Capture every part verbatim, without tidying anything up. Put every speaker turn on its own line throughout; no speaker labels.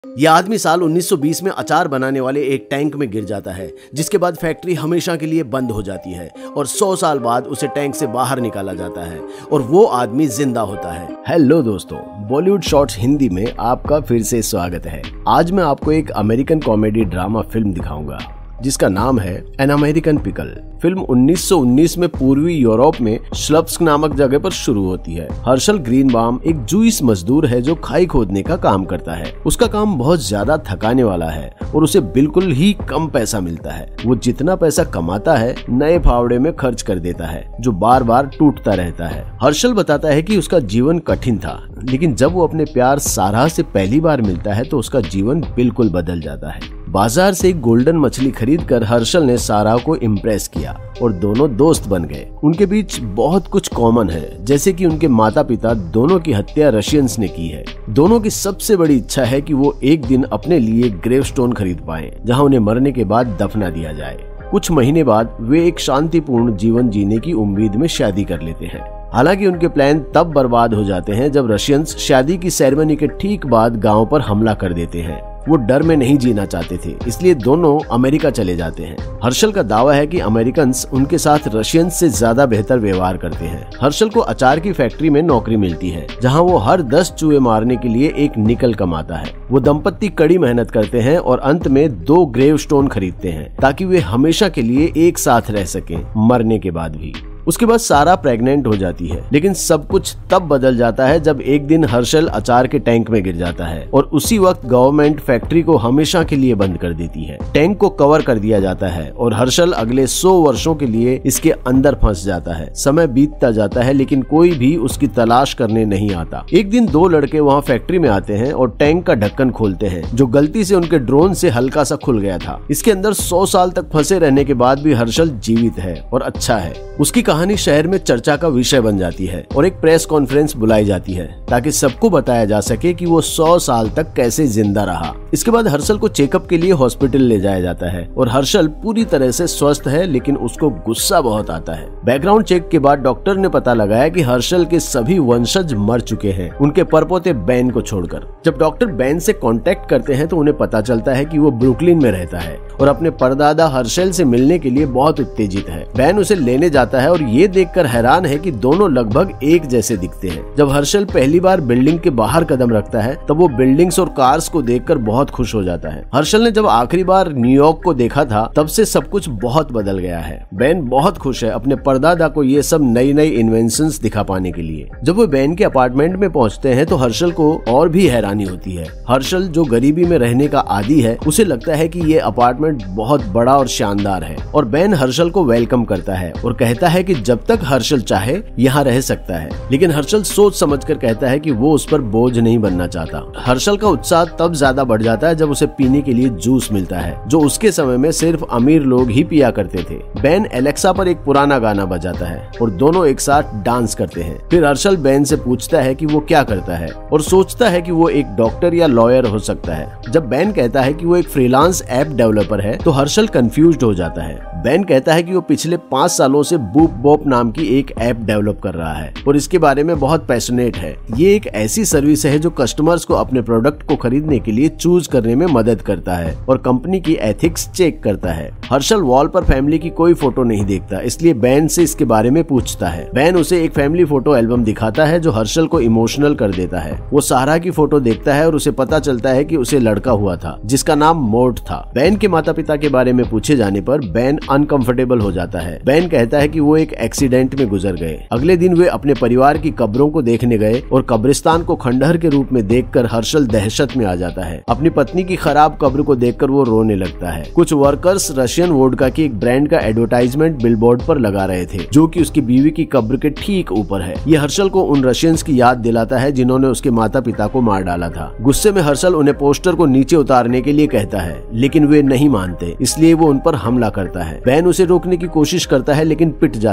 ये आदमी साल उन्नीस सौ बीस में अचार बनाने वाले एक टैंक में गिर जाता है, जिसके बाद फैक्ट्री हमेशा के लिए बंद हो जाती है और सौ साल बाद उसे टैंक से बाहर निकाला जाता है और वो आदमी जिंदा होता है। हेलो दोस्तों, बॉलीवुड शॉर्ट्स हिंदी में आपका फिर से स्वागत है। आज मैं आपको एक अमेरिकन कॉमेडी ड्रामा फिल्म दिखाऊंगा जिसका नाम है एन अमेरिकन पिकल। फिल्म उन्नीस सौ उन्नीस में पूर्वी यूरोप में स्लब्स्क नामक जगह पर शुरू होती है। हर्षल ग्रीनबाम एक जूइस मजदूर है जो खाई खोदने का काम करता है। उसका काम बहुत ज्यादा थकाने वाला है और उसे बिल्कुल ही कम पैसा मिलता है। वो जितना पैसा कमाता है नए फावड़े में खर्च कर देता है जो बार बार टूटता रहता है। हर्षल बताता है कि उसका जीवन कठिन था, लेकिन जब वो अपने प्यार सारा से पहली बार मिलता है तो उसका जीवन बिल्कुल बदल जाता है। बाजार से एक गोल्डन मछली खरीदकर हर्षल ने सारा को इम्प्रेस किया और दोनों दोस्त बन गए। उनके बीच बहुत कुछ कॉमन है, जैसे कि उनके माता पिता दोनों की हत्या रशियंस ने की है। दोनों की सबसे बड़ी इच्छा है कि वो एक दिन अपने लिए ग्रेवस्टोन खरीद पाएं, जहां उन्हें मरने के बाद दफना दिया जाए। कुछ महीने बाद वे एक शांतिपूर्ण जीवन जीने की उम्मीद में शादी कर लेते हैं। हालांकि उनके प्लान तब बर्बाद हो जाते हैं जब रशियंस शादी की सेरेमनी के ठीक बाद गांव पर हमला कर देते हैं। वो डर में नहीं जीना चाहते थे, इसलिए दोनों अमेरिका चले जाते हैं। हर्षल का दावा है कि अमेरिकन्स उनके साथ रशियंस से ज्यादा बेहतर व्यवहार करते हैं। हर्षल को अचार की फैक्ट्री में नौकरी मिलती है, जहां वो हर दस चूहे मारने के लिए एक निकल कमाता है। वो दंपत्ति कड़ी मेहनत करते हैं और अंत में दो ग्रेवस्टोन खरीदते हैं ताकि वे हमेशा के लिए एक साथ रह सकें, मरने के बाद भी। उसके बाद सारा प्रेग्नेंट हो जाती है, लेकिन सब कुछ तब बदल जाता है जब एक दिन हर्षल अचार के टैंक में गिर जाता है और उसी वक्त गवर्नमेंट फैक्ट्री को हमेशा के लिए बंद कर देती है। टैंक को कवर कर दिया जाता है और हर्षल अगले सौ वर्षों के लिए इसके अंदर फंस जाता है। समय बीतता जाता है, लेकिन कोई भी उसकी तलाश करने नहीं आता। एक दिन दो लड़के वहाँ फैक्ट्री में आते हैं और टैंक का ढक्कन खोलते हैं, जो गलती से उनके ड्रोन से हल्का सा खुल गया था। इसके अंदर सौ साल तक फंसे रहने के बाद भी हर्षल जीवित है और अच्छा है। उसकी कहानी शहर में चर्चा का विषय बन जाती है और एक प्रेस कॉन्फ्रेंस बुलाई जाती है ताकि सबको बताया जा सके कि वो सौ साल तक कैसे जिंदा रहा। इसके बाद हर्षल को चेकअप के लिए हॉस्पिटल ले जाया जाता है और हर्षल पूरी तरह से स्वस्थ है, लेकिन उसको गुस्सा बहुत आता है। बैकग्राउंड चेक के बाद डॉक्टर ने पता लगाया कि हर्षल के सभी वंशज मर चुके हैं, उनके परपोते बैन को छोड़कर। जब डॉक्टर बैन से कांटेक्ट करते हैं तो उन्हें पता चलता है कि वो ब्रुकलिन में रहता है और अपने परदादा हर्षल से मिलने के लिए बहुत उत्तेजित है। बैन उसे लेने जाता है और ये देखकर हैरान है कि दोनों लगभग एक जैसे दिखते हैं। जब हर्षल पहली बार बिल्डिंग के बाहर कदम रखता है तब वो बिल्डिंग्स और कार्स को देखकर बहुत खुश हो जाता है। हर्षल ने जब आखिरी बार न्यूयॉर्क को देखा था तब से सब कुछ बहुत बदल गया है। बैन बहुत खुश है अपने परदादा को ये सब नई नई इन्वेंशंस दिखा पाने के लिए। जब वो बैन के अपार्टमेंट में पहुंचते हैं तो हर्षल को और भी हैरानी होती है। हर्षल जो गरीबी में रहने का आदी है, उसे लगता है कि ये अपार्टमेंट बहुत बड़ा और शानदार है और बैन हर्षल को वेलकम करता है और कहता है कि जब तक हर्षल चाहे यहाँ रह सकता है। लेकिन हर्षल सोच समझकर कहता है कि वो उस पर बोझ नहीं बनना चाहता। हर्षल का उत्साह तब ज्यादा बढ़ जाता है जब उसे पीने के लिए जूस मिलता है, जो उसके समय में सिर्फ अमीर लोग ही पिया करते थे। बैन एलेक्सा पर एक पुराना गाना बजाता है और दोनों एक साथ डांस करते हैं। फिर हर्षल बैन से पूछता है कि वो क्या करता है और सोचता है कि वो एक डॉक्टर या लॉयर हो सकता है। जब बैन कहता है कि वो एक फ्रीलांस ऐप डेवलपर है तो हर्षल कंफ्यूज्ड हो जाता है। बैन कहता है कि वो पिछले पाँच सालों से बूप बॉप नाम की एक ऐप डेवलप कर रहा है और इसके बारे में बहुत पैशनेट है। ये एक ऐसी सर्विस है जो कस्टमर्स को अपने प्रोडक्ट को खरीदने के लिए चूज करने में मदद करता है और कंपनी की एथिक्स चेक करता है। हर्षल वॉल पर फैमिली की कोई फोटो नहीं देखता, इसलिए बैन से इसके बारे में पूछता है। बैन उसे एक फैमिली फोटो एल्बम दिखाता है जो हर्षल को इमोशनल कर देता है। वो सारा की फोटो देखता है और उसे पता चलता है कि उसे लड़का हुआ था जिसका नाम मोर्ट था। बैन के माता पिता के बारे में पूछे जाने पर बैन अनकंफर्टेबल हो जाता है। बैन कहता है कि वो एक एक्सीडेंट में गुजर गए। अगले दिन वे अपने परिवार की कब्रों को देखने गए और कब्रिस्तान को खंडहर के रूप में देखकर हर्षल दहशत में आ जाता है। अपनी पत्नी की खराब कब्र को देखकर वो रोने लगता है। कुछ वर्कर्स रशियन वोडका की एक ब्रांड का एडवर्टाइजमेंट बिलबोर्ड पर लगा रहे थे, जो कि उसकी बीवी की कब्र के ठीक ऊपर है। ये हर्षल को उन रशियंस की याद दिलाता है जिन्होंने उसके माता पिता को मार डाला था। गुस्से में हर्षल उन्हें पोस्टर को नीचे उतारने के लिए कहता है, लेकिन वे नहीं मानते, इसलिए वो उन पर हमला करता है। बैन उसे रोकने की कोशिश करता है लेकिन पिट जाता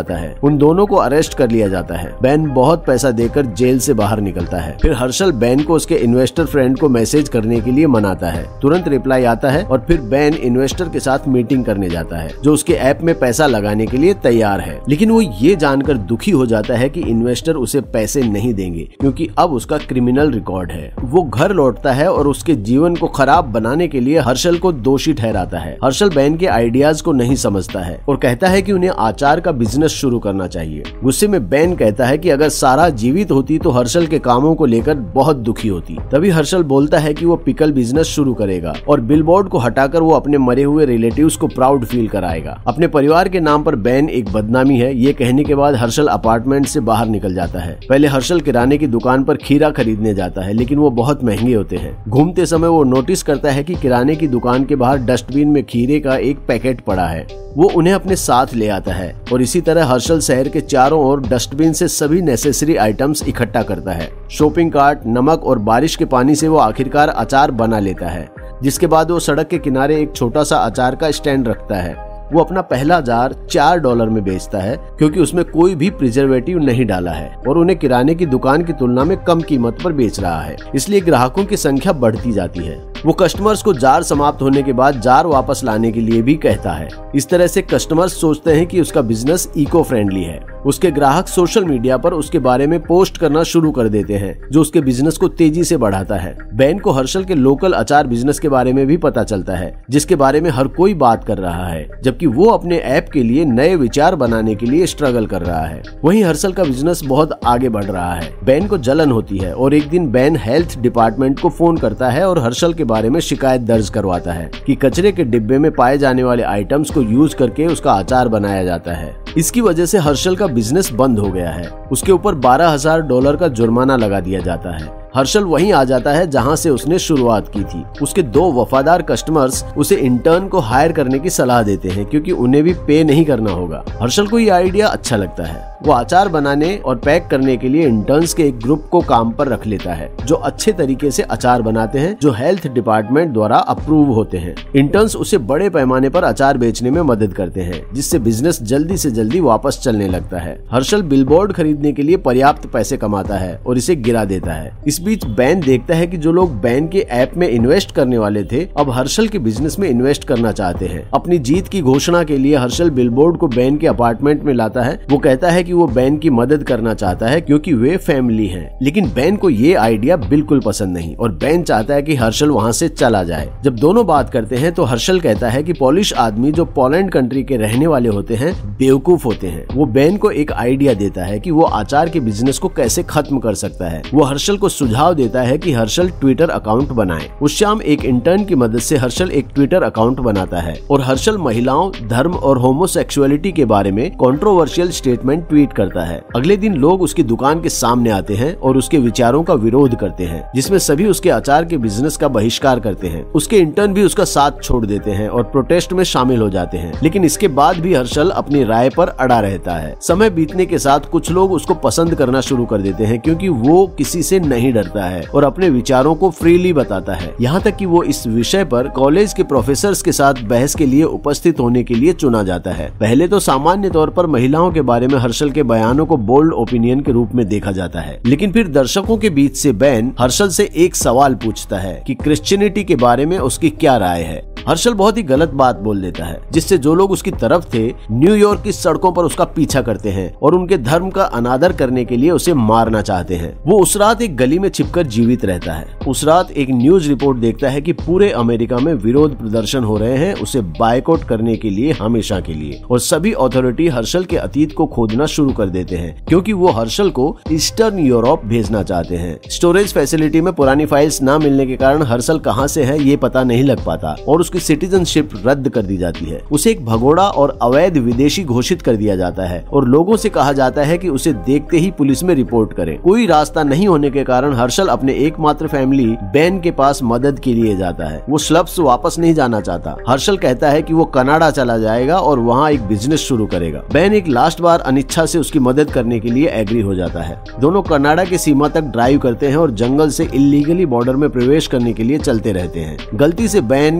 जाता है। उन दोनों को अरेस्ट कर लिया जाता है। बैन बहुत पैसा देकर जेल से बाहर निकलता है। फिर हर्षल बैन को उसके इन्वेस्टर फ्रेंड को मैसेज करने के लिए मनाता है। तुरंत रिप्लाई आता है और फिर बैन इन्वेस्टर के साथ मीटिंग करने जाता है जो उसके ऐप में पैसा लगाने के लिए तैयार है। लेकिन वो ये जानकर दुखी हो जाता है कि इन्वेस्टर उसे पैसे नहीं देंगे क्योंकि अब उसका क्रिमिनल रिकॉर्ड है। वो घर लौटता है और उसके जीवन को खराब बनाने के लिए हर्षल को दोषी ठहराता है। हर्षल बैन के आइडियाज को नहीं समझता है और कहता है कि उन्हें आचार का बिजनेस शुरू करना चाहिए। गुस्से में बैन कहता है कि अगर सारा जीवित होती तो हर्षल के कामों को लेकर बहुत दुखी होती। तभी हर्षल बोलता है कि वो पिकल बिजनेस शुरू करेगा और बिलबोर्ड को हटाकर वो अपने मरे हुए रिलेटिव्स को प्राउड फील कराएगा। अपने परिवार के नाम पर बैन एक बदनामी है, ये कहने के बाद हर्षल अपार्टमेंट से बाहर निकल जाता है। पहले हर्षल किराने की दुकान पर खीरा खरीदने जाता है लेकिन वो बहुत महंगे होते हैं। घूमते समय वो नोटिस करता है कि किराने की दुकान के बाहर डस्टबिन में खीरे का एक पैकेट पड़ा है। वो उन्हें अपने साथ ले आता है और इसी तरह हर्षल शहर के चारों ओर डस्टबिन से सभी नेसेसरी आइटम्स इकट्ठा करता है। शॉपिंग कार्ट, नमक और बारिश के पानी से वो आखिरकार अचार बना लेता है, जिसके बाद वो सड़क के किनारे एक छोटा सा अचार का स्टैंड रखता है। वो अपना पहला जार चार डॉलर में बेचता है क्योंकि उसमें कोई भी प्रिजर्वेटिव नहीं डाला है और उन्हें किराने की दुकान की तुलना में कम कीमत पर बेच रहा है, इसलिए ग्राहकों की संख्या बढ़ती जाती है। वो कस्टमर्स को जार समाप्त होने के बाद जार वापस लाने के लिए भी कहता है। इस तरह से कस्टमर्स सोचते हैं कि उसका बिजनेस इको फ्रेंडली है। उसके ग्राहक सोशल मीडिया पर उसके बारे में पोस्ट करना शुरू कर देते हैं जो उसके बिजनेस को तेजी से बढ़ाता है। बैन को हर्षल के लोकल अचार बिजनेस के बारे में भी पता चलता है जिसके बारे में हर कोई बात कर रहा है, जबकि वो अपने ऐप के लिए नए विचार बनाने के लिए स्ट्रगल कर रहा है। वहीं हर्षल का बिजनेस बहुत आगे बढ़ रहा है। बैन को जलन होती है और एक दिन बैन हेल्थ डिपार्टमेंट को फोन करता है और हर्षल के बारे में शिकायत दर्ज करवाता है कि कचरे के डिब्बे में पाए जाने वाले आइटम्स को यूज करके उसका अचार बनाया जाता है। इसकी वजह से हर्षल का बिजनेस बंद हो गया है। उसके ऊपर बारह हजार डॉलर का जुर्माना लगा दिया जाता है। हर्षल वहीं आ जाता है जहां से उसने शुरुआत की थी। उसके दो वफादार कस्टमर्स उसे इंटर्न को हायर करने की सलाह देते हैं क्योंकि उन्हें भी पे नहीं करना होगा। हर्षल को ये आइडिया अच्छा लगता है। वो अचार बनाने और पैक करने के लिए इंटर्न्स के एक ग्रुप को काम पर रख लेता है जो अच्छे तरीके से अचार बनाते हैं, जो हेल्थ डिपार्टमेंट द्वारा अप्रूव होते हैं। इंटर्न्स उसे बड़े पैमाने पर अचार बेचने में मदद करते हैं जिससे बिजनेस जल्दी से जल्दी वापस चलने लगता है। हर्षल बिलबोर्ड खरीदने के लिए पर्याप्त पैसे कमाता है और इसे गिरा देता है। इस बीच बैन देखता है कि जो लोग बैन के ऐप में इन्वेस्ट करने वाले थे अब हर्षल के बिजनेस में इन्वेस्ट करना चाहते हैं। अपनी जीत की घोषणा के लिए हर्षल बिलबोर्ड को बैन के अपार्टमेंट में लाता है। वो कहता है कि वो बैन की मदद करना चाहता है क्योंकि वे फैमिली हैं। लेकिन बैन को ये आइडिया बिल्कुल पसंद नहीं और बैन चाहता है कि हर्षल वहाँ से चला जाए। जब दोनों बात करते हैं तो हर्षल कहता है कि पोलिश आदमी जो पोलैंड कंट्री के रहने वाले होते हैं बेवकूफ होते हैं। वो बैन को एक आइडिया देता है कि वो अचार के बिजनेस को कैसे खत्म कर सकता है। वो हर्षल को सुझाव देता है कि हर्षल ट्विटर अकाउंट बनाए। उस शाम एक इंटर्न की मदद से हर्षल एक ट्विटर अकाउंट बनाता है और हर्षल महिलाओं, धर्म और होमोसेक्सुअलिटी के बारे में कंट्रोवर्शियल स्टेटमेंट ट्वीट करता है। अगले दिन लोग उसकी दुकान के सामने आते हैं और उसके विचारों का विरोध करते हैं जिसमें सभी उसके अचार के बिजनेस का बहिष्कार करते हैं। उसके इंटर्न भी उसका साथ छोड़ देते हैं और प्रोटेस्ट में शामिल हो जाते हैं। लेकिन इसके बाद भी हर्षल अपनी राय पर अड़ा रहता है। समय बीतने के साथ कुछ लोग उसको पसंद करना शुरू कर देते हैं क्योंकि वो किसी से नहीं डरता है और अपने विचारों को फ्रीली बताता है। यहाँ तक कि वो इस विषय पर कॉलेज के प्रोफेसर्स के साथ बहस के लिए उपस्थित होने के लिए चुना जाता है। पहले तो सामान्य तौर पर महिलाओं के बारे में हर्षल के बयानों को बोल्ड ओपिनियन के रूप में देखा जाता है, लेकिन फिर दर्शकों के बीच से बैन हर्षल से एक सवाल पूछता है कि क्रिश्चियनिटी के बारे में उसकी क्या राय है। हर्षल बहुत ही गलत बात बोल देता है जिससे जो लोग उसकी तरफ थे न्यूयॉर्क की सड़कों पर उसका पीछा करते हैं और उनके धर्म का अनादर करने के लिए उसे मारना चाहते हैं। वो उस रात एक गली में छिपकर जीवित रहता है। उस रात एक न्यूज रिपोर्ट देखता है कि पूरे अमेरिका में विरोध प्रदर्शन हो रहे हैं उसे बायकॉट करने के लिए हमेशा के लिए, और सभी अथॉरिटी हर्षल के अतीत को खोदना शुरू कर देते हैं क्योंकि वो हर्षल को ईस्टर्न यूरोप भेजना चाहते हैं। स्टोरेज फैसिलिटी में पुरानी फाइल्स न मिलने के कारण हर्षल कहाँ से है ये पता नहीं लग पाता और उसकी सिटीजनशिप रद्द कर दी जाती है। उसे एक भगोड़ा और अवैध विदेशी घोषित कर दिया जाता है और लोगों से कहा जाता है कि उसे देखते ही पुलिस में रिपोर्ट करें। कोई रास्ता नहीं होने के कारण हर्षल अपने एकमात्र फैमिली बैन के पास मदद के लिए जाता है। वो स्लब्स वापस नहीं जाना चाहता। हर्षल कहता है कि वो कनाडा चला जाएगा और वहाँ एक बिजनेस शुरू करेगा। बैन एक लास्ट बार अनिच्छा से उसकी मदद करने के लिए एग्री हो जाता है। दोनों कनाडा की सीमा तक ड्राइव करते हैं और जंगल से इलीगली बॉर्डर में प्रवेश करने के लिए चलते रहते हैं। गलती से बैन के हाथ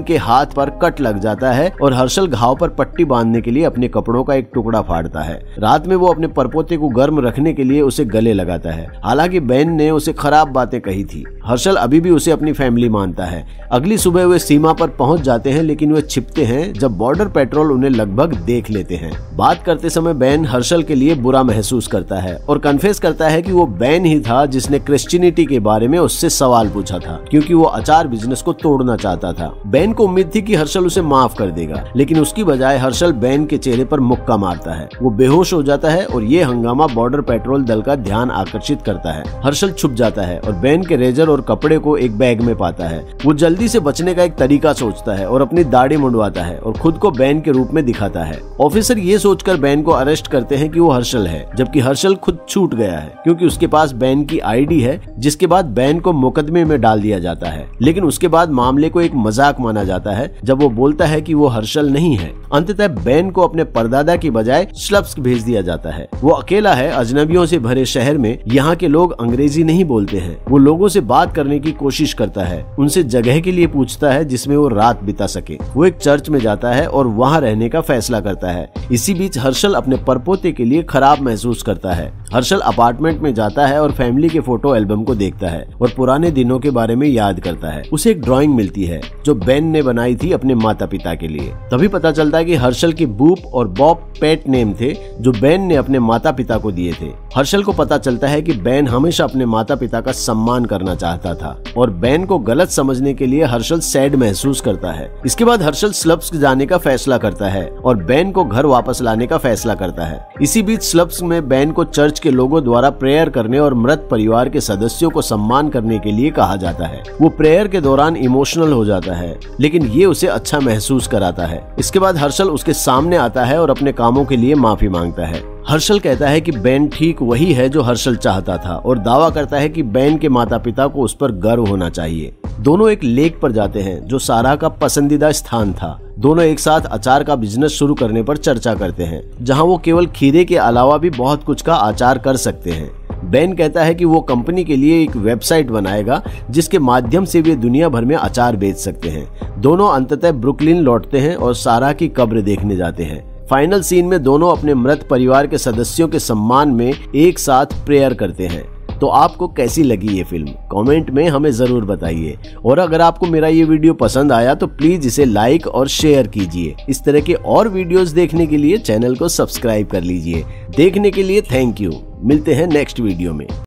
हाथ पर कट लग जाता है और हर्षल घाव पर पट्टी बांधने के लिए अपने कपड़ों का एक टुकड़ा फाड़ता है। रात में वो अपने परपोते को गर्म रखने के लिए उसे गले लगाता है। हालांकि बेन ने उसे खराब बातें कही थी। हर्षल अभी भी उसे अपनी फैमिली मानता है। अगली सुबह वे सीमा पर पहुंच जाते हैं, लेकिन वे छिपते हैं जब बॉर्डर पेट्रोल उन्हें लगभग देख लेते हैं। बात करते समय बेन हर्षल के लिए बुरा महसूस करता है और कन्फेस करता है कि वो बेन ही था जिसने क्रिश्चियनिटी के बारे में उससे सवाल पूछा था, क्योंकि वो अचार बिजनेस को तोड़ना चाहता था। बेन को उम्मीद थी कि हर्षल उसे माफ कर देगा, लेकिन उसकी बजाय हर्षल बेन के चेहरे पर मुक्का मारता है। वो बेहोश हो जाता है और ये हंगामा बॉर्डर पेट्रोल दल का ध्यान आकर्षित करता है। हर्षल छुप जाता है और बेन के रेजर और कपड़े को एक बैग में पाता है। वो जल्दी से बचने का एक तरीका सोचता है और अपनी दाढ़ी मुंडवाता है और खुद को बेन के रूप में दिखाता है। ऑफिसर ये सोचकर बेन को अरेस्ट करते हैं कि वो हर्षल है, जबकि हर्षल खुद छूट गया है क्योंकि उसके पास बेन की आईडी है। जिसके बाद बेन को मुकदमे में डाल दिया जाता है, लेकिन उसके बाद मामले को एक मजाक माना जाता है जब वो बोलता है कि वो हर्षल नहीं है। अंततः बेन को अपने परदादा की बजाय स्लप्स्क भेज दिया जाता है। वो अकेला है अजनबियों से भरे शहर में। यहाँ के लोग अंग्रेजी नहीं बोलते हैं। वो लोगों से बात करने की कोशिश करता है, उनसे जगह के लिए पूछता है जिसमें वो रात बिता सके। वो एक चर्च में जाता है और वहाँ रहने का फैसला करता है। इसी बीच हर्षल अपने परपोते के लिए खराब महसूस करता है। हर्षल अपार्टमेंट में जाता है और फैमिली के फोटो एल्बम को देखता है और पुराने दिनों के बारे में याद करता है। उसे एक ड्राइंग मिलती है जो बेन ने बनाई थी अपने माता पिता के लिए। तभी पता चलता है कि हर्षल के बूप और बॉब पेट नेम थे जो बेन ने अपने माता पिता को दिए थे। हर्षल को पता चलता है कि बेन हमेशा अपने माता पिता का सम्मान करना चाहता था और बेन को गलत समझने के लिए हर्षल सैड महसूस करता है। इसके बाद हर्षल स्लप्स्क जाने का फैसला करता है और बेन को घर वापस लाने का फैसला करता है। इसी बीच स्लप्स्क में बेन को चर्च के लोगों द्वारा प्रेयर करने और मृत परिवार के सदस्यों को सम्मान करने के लिए कहा जाता है। वो प्रेयर के दौरान इमोशनल हो जाता है, लेकिन ये उसे अच्छा महसूस कराता है। इसके बाद हर्षल उसके सामने आता है और अपने कामों के लिए माफी मांगता है। हर्षल कहता है कि बेन ठीक वही है जो हर्षल चाहता था और दावा करता है कि बेन के माता पिता को उस पर गर्व होना चाहिए। दोनों एक लेक पर जाते हैं जो सारा का पसंदीदा स्थान था। दोनों एक साथ अचार का बिजनेस शुरू करने पर चर्चा करते हैं, जहां वो केवल खीरे के अलावा भी बहुत कुछ का अचार कर सकते हैं। बेन कहता है कि वो कंपनी के लिए एक वेबसाइट बनाएगा जिसके माध्यम से वे दुनिया भर में अचार बेच सकते हैं। दोनों अंततः ब्रुकलिन लौटते हैं और सारा की कब्र देखने जाते हैं। फाइनल सीन में दोनों अपने मृत परिवार के सदस्यों के सम्मान में एक साथ प्रेयर करते हैं। तो आपको कैसी लगी ये फिल्म कमेंट में हमें जरूर बताइए। और अगर आपको मेरा ये वीडियो पसंद आया तो प्लीज इसे लाइक और शेयर कीजिए। इस तरह के और वीडियोस देखने के लिए चैनल को सब्सक्राइब कर लीजिए। देखने के लिए थैंक यू। मिलते हैं नेक्स्ट वीडियो में।